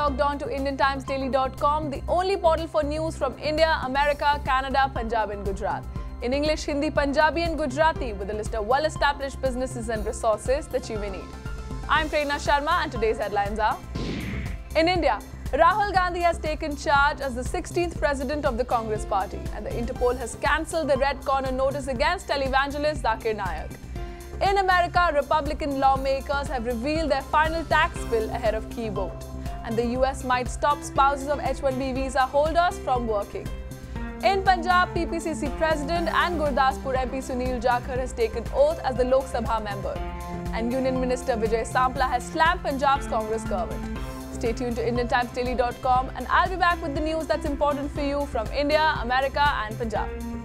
logged on to IndianTimesDaily.com, the only portal for news from India, America, Canada, Punjab and Gujarat. In English, Hindi, Punjabi and Gujarati, with a list of well-established businesses and resources that you may need. I'm Prerna Sharma and today's headlines are: in India, Rahul Gandhi has taken charge as the 16th president of the Congress party, and the Interpol has cancelled the red corner notice against televangelist Zakir Naik. In America, Republican lawmakers have revealed their final tax bill ahead of key vote, and the US might stop spouses of H-1B visa holders from working. In Punjab, PPCC President and Gurdaspur MP Sunil Jakhar has taken oath as the Lok Sabha member, and Union Minister Vijay Sampla has slammed Punjab's Congress government. Stay tuned to IndianTimesDaily.com and I'll be back with the news that's important for you from India, America and Punjab.